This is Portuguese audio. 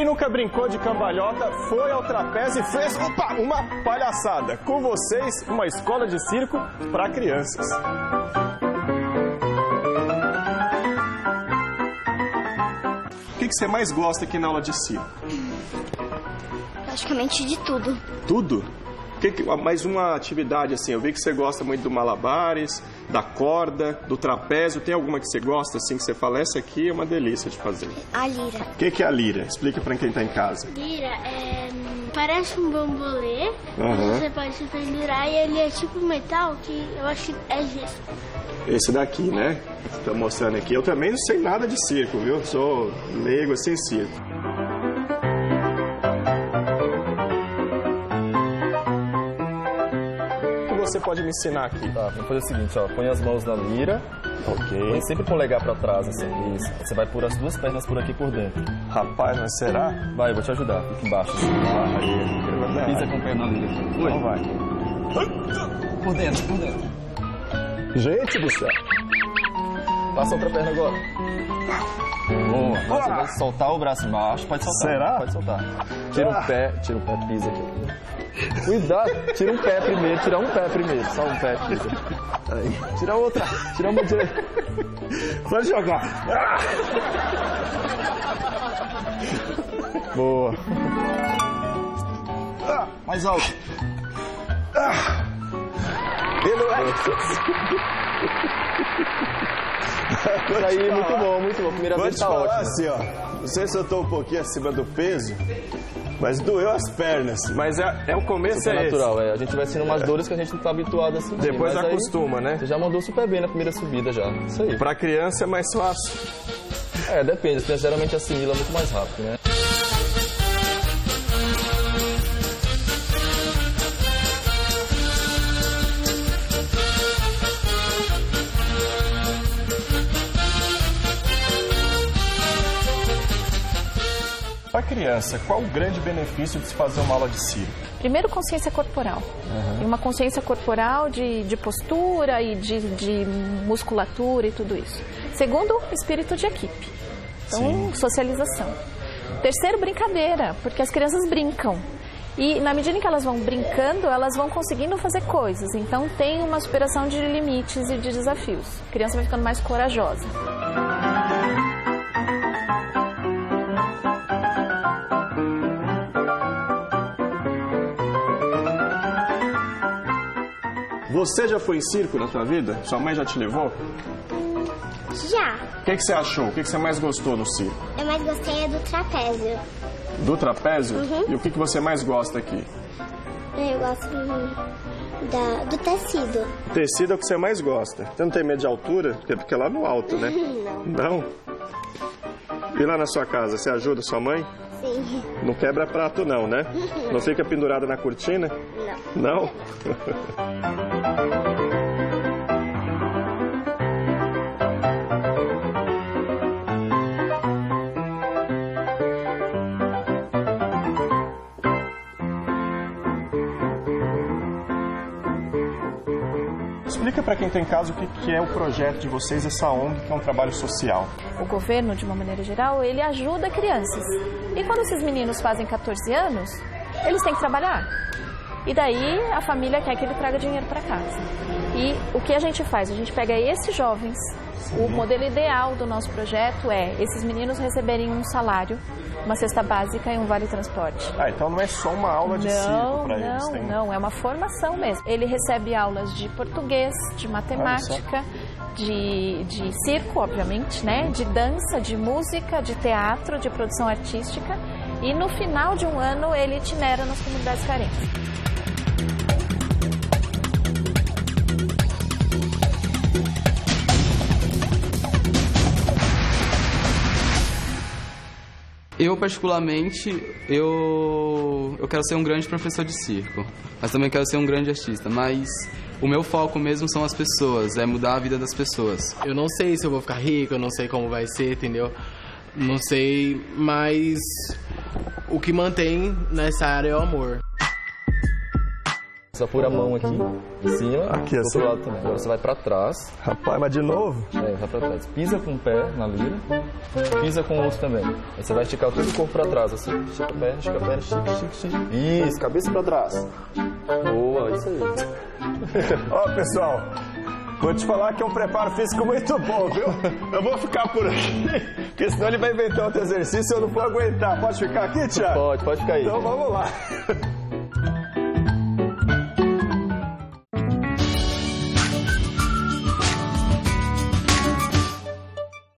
nunca brincou de cambalhota, foi ao trapézio e fez, opa, uma palhaçada. Com vocês, uma escola de circo para crianças. O que você mais gosta aqui na aula de circo? Praticamente de tudo. Tudo? Mais uma atividade assim, eu vi que você gosta muito do malabares, da corda, do trapézio. Tem alguma que você gosta assim, que você fala, essa aqui é uma delícia de fazer? A lira. O que é a lira? Explica pra quem tá em casa. Lira parece um bambolê, você pode se pendurar e ele é tipo metal que eu acho que é gesso. Esse daqui, né? Tô mostrando aqui. Eu também não sei nada de circo, viu? Sou leigo assim em circo. Você pode me ensinar aqui? Tá, vamos fazer o seguinte, ó. Põe as mãos na lira. Ok. Põe sempre com o polegar pra trás, assim. Isso. Você vai pôr as duas pernas por aqui por dentro. Rapaz, mas será? Vai, eu vou te ajudar. Fica embaixo. Assim. Pisa com o pé na lira. Então vai. Por dentro, por dentro. Gente do céu. Passa outra perna agora. Boa. Você vai soltar o braço embaixo. Pode soltar. Será? Pode soltar. Tira o pé, pisa aqui. Cuidado, tira um pé primeiro, tira um pé primeiro, só um pé. Aí. Tira outra, tira uma direita. Pode jogar. Boa. Mais alto. Aí, muito bom, muito bom. Primeira vez tá ótimo. Assim, ó, não sei se eu tô um pouquinho acima do peso, mas doeu as pernas. Mas o começo é natural, a gente vai sendo umas dores que a gente não tá habituado assim. Depois acostuma, né? Você já mandou super bem na primeira subida já. Isso aí. Pra criança é mais fácil. Depende. A criança geralmente assimila muito mais rápido, né? Para criança, qual o grande benefício de se fazer uma aula de circo? Primeiro, consciência corporal. E uma consciência corporal de postura e de musculatura e tudo isso. Segundo, espírito de equipe. Então, socialização. Terceiro, brincadeira, porque as crianças brincam. E na medida em que elas vão brincando, elas vão conseguindo fazer coisas. Então, tem uma superação de limites e de desafios. A criança vai ficando mais corajosa. Você já foi em circo na sua vida? Sua mãe já te levou? Já. O que você achou? O que você mais gostou no circo? Eu mais gostei do trapézio. Do trapézio? E o que você mais gosta aqui? Eu gosto do tecido. O tecido é o que você mais gosta. Você não tem medo de altura? Porque é lá no alto, né? Não. E lá na sua casa, você ajuda sua mãe? Sim. Não quebra prato não, né? Não fica pendurada na cortina? Não. Não? Explica para quem tem em casa o que é o projeto de vocês, essa ONG, que é um trabalho social. O governo, de uma maneira geral, ele ajuda crianças. E quando esses meninos fazem 14 anos, eles têm que trabalhar. E daí a família quer que ele traga dinheiro para casa. E o que a gente faz? A gente pega esses jovens. O modelo ideal do nosso projeto é esses meninos receberem um salário, uma cesta básica e um vale-transporte. Então não é só uma aula de circo para eles? Não, é uma formação mesmo. Ele recebe aulas de português, de matemática, de circo, obviamente, né? De dança, de música, de teatro, de produção artística. E no final de um ano ele itinera nas comunidades carentes. Eu, particularmente, eu quero ser um grande professor de circo, mas também quero ser um grande artista, mas o meu foco mesmo são as pessoas, é mudar a vida das pessoas. Eu não sei se eu vou ficar rico, eu não sei como vai ser, entendeu? Não sei, mas o que mantém nessa área é o amor. Você vai pôr a mão aqui, em cima, aqui, do assim. outro lado também. Agora você vai pra trás. Rapaz, mas de novo? Vai pra trás. Pisa com o pé na lira, pisa com o outro também. Aí você vai esticar todo o corpo pra trás, assim. Estica a perna, estica. Isso, cabeça pra trás. Boa, isso aí. Ó, pessoal, vou te falar que é um preparo físico muito bom, viu? Eu vou ficar por aqui, porque senão ele vai inventar outro exercício e eu não vou aguentar. Pode ficar aqui, Thiago? Pode ficar aí. Então vamos lá.